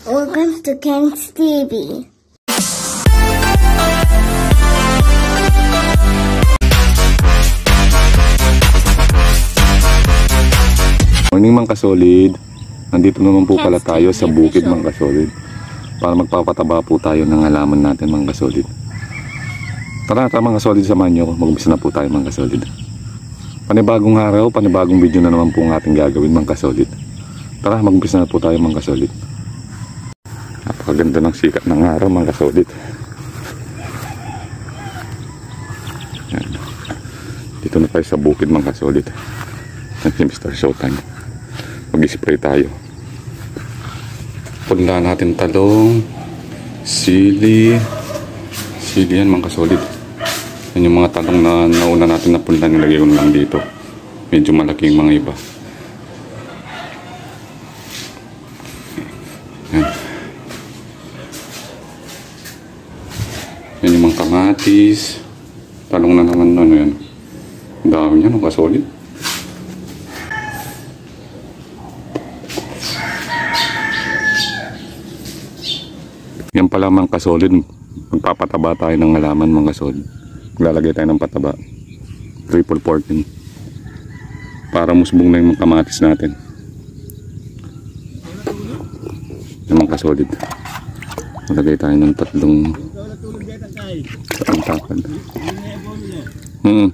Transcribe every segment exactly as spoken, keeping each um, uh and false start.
Welcome to Ken's T V. Morning mga kasolid. Nandito naman po pala tayo sa bukid mga kasolid para magpapataba po tayo ng halaman natin mga kasolid. Tara tara mga kasolid, samahan nyo. Mag-umpisa na po tayo mga kasolid. Panibagong araw, panibagong video na naman po ang ating gagawin mga kasolid. Tara mag-umpisa na po tayo mga kasolid. Napakaganda ng sikat ng araw mga kasolid. Yan. Dito na tayo sa bukid mga kasolid. Yan si Mister Showtime. Mag-spray tayo. Punla natin talong, sili. Sili yan mga kasolid. Yan yung mga talong na nauna natin na punla, nilagay ko lang dito. Medyo malaking mga iba. Yan. Yan yung mga kamatis. Talong na naman ano yan. Ang dami yan mga kasolid. Yan pala mga kasolid, magpapataba tayo ng halaman mga kasolid. Maglalagay tayo ng pataba, triple fourteen, para musbong na yung mga kamatis natin. Yan mga kasolid, maglalagay tayo ng tatlong takan. Hmm.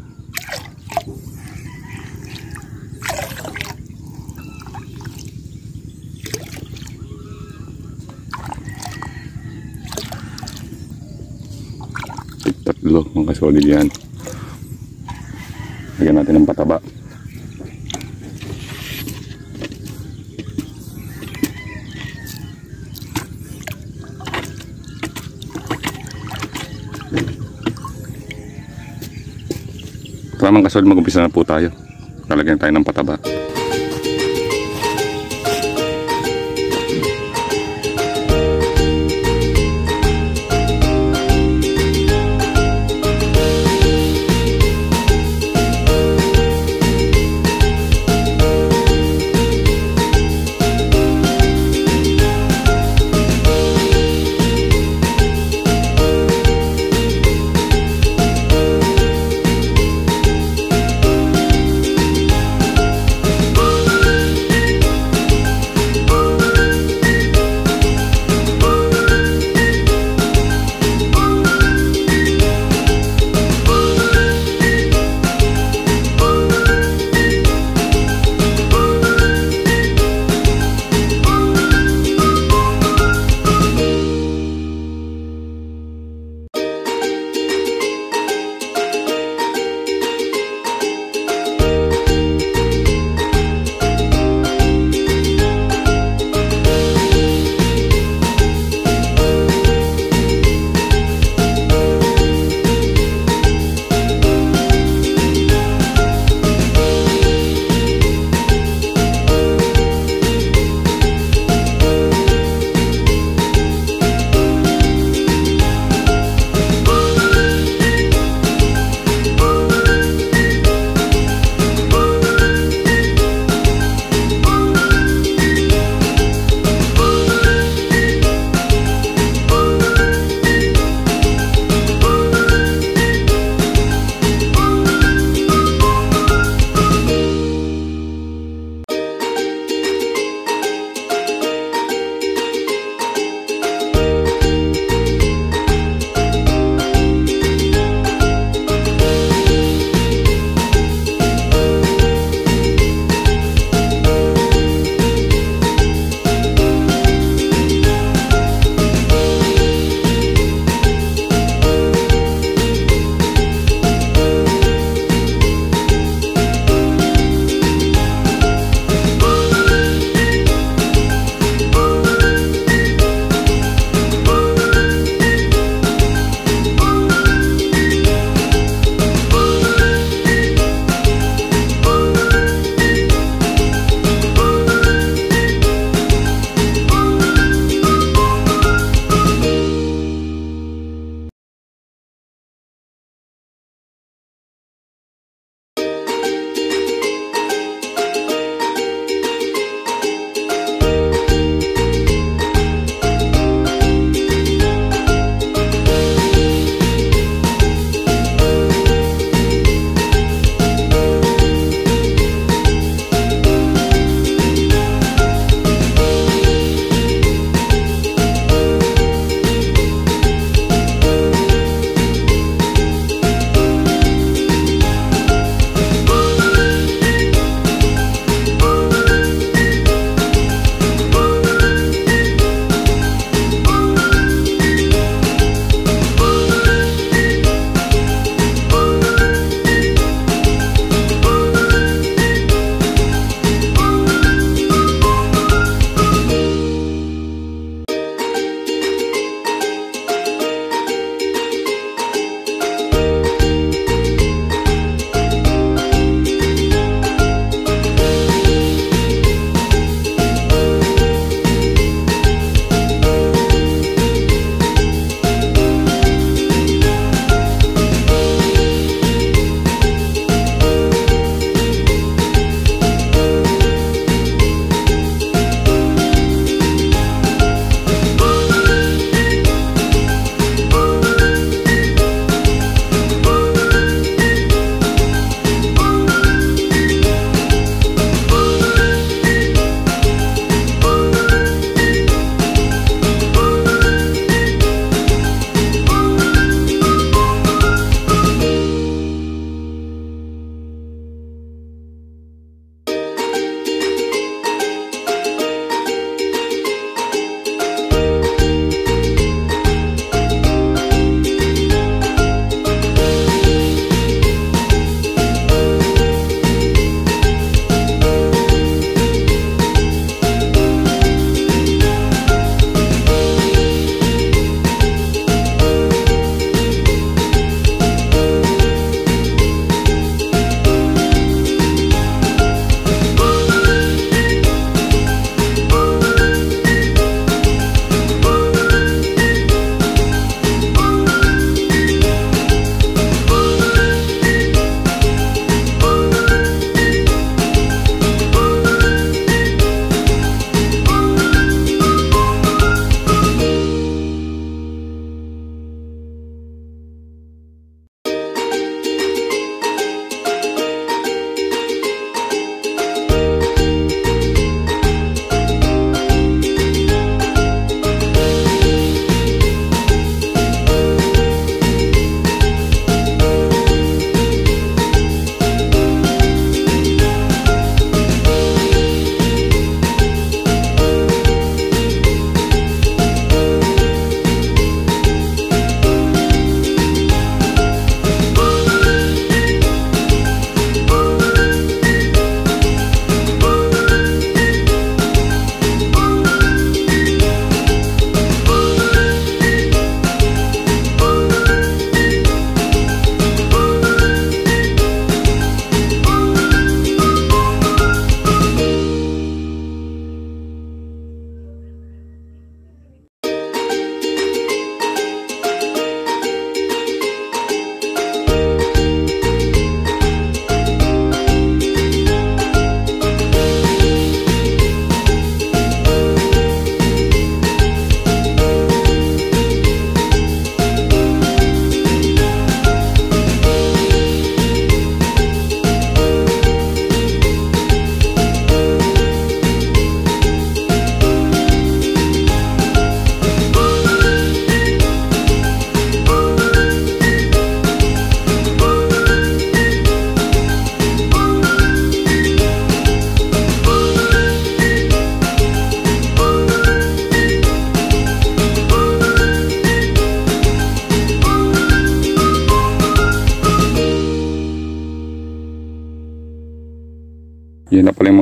Tatlo mga kasolid yan. Lagyan natin ng pataba. Tara mga kasolid, mag-umpisa na po tayo. Lalagyan tayo ng pataba.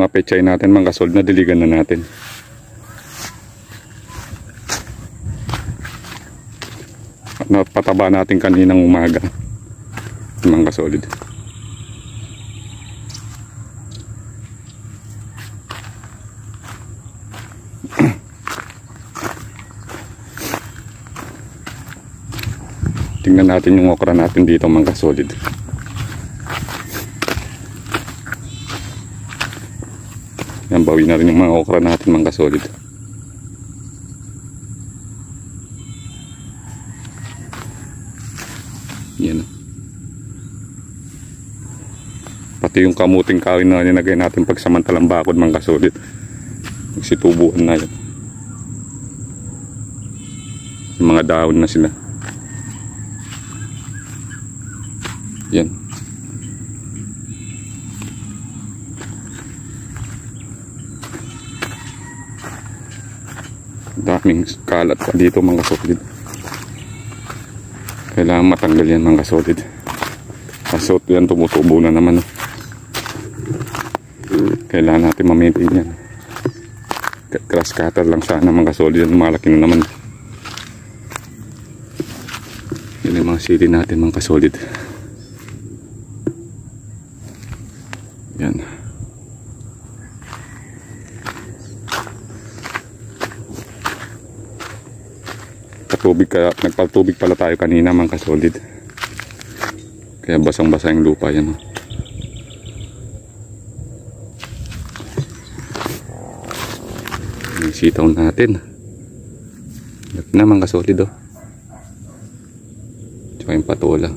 mga pechay natin mga kasolid na diligan na natin. At napataba natin kaninang umaga mga kasolid. Tingnan natin yung okra natin dito mga kasolid. Yan, bawi na rin yung mga okra natin mga kasolid. Yan. Pati yung kamuting kahoy na nilagay natin pagsamantalang bakod mga kasolid. Nagsitubuan na yan. Yung mga dahon na sila. Yan. Daming kalat pa dito mga kasolid. Kailangan matanggal yan mga kasolid. Kaso yan tumutubo na naman. Kailangan natin ma-maintain yan. Grass cutter lang sana mga kasolid. Yan malaki na naman. Yan yung mga sili natin mga kasolid. Yan. Patubig kaya, nagpatubig pala tayo kanina mga kasolid. Kaya basang-basa yung lupa yan. Oh. Yung sitaw natin. Laki na mga kasolid oh. Tsaka yung patola.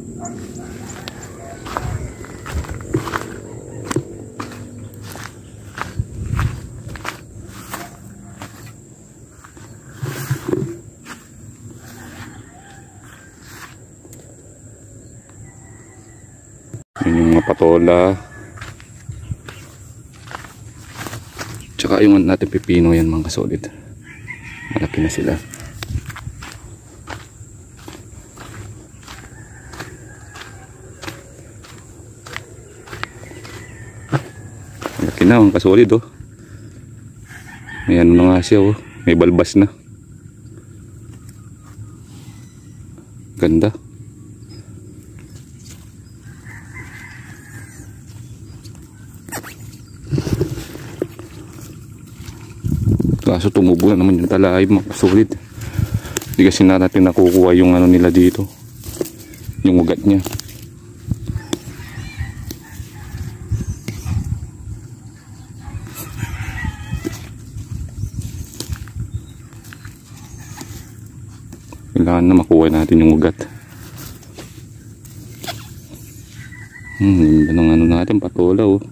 Yun yung mga patola. Tsaka yung natin pipino yan mga kasolid. Malaki na sila. Malaki na mga kasolid oh. May ano na nga siya oh. May balbas na. Ganda. Kaso tumubo na naman yung talay mga kasolid. Hindi kasi na natin nakukuha yung ano nila dito. Yung ugat niya. Kailangan na makuha natin yung ugat. Hmm, ganda ng ano natin, patola oh.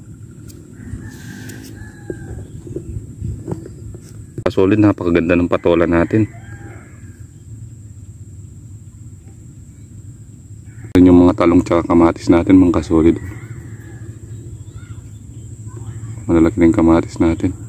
Solid, napakaganda ng patola natin. Yun yung mga talong tsaka kamatis natin mga kasolid. Malalaki na yung kamatis natin.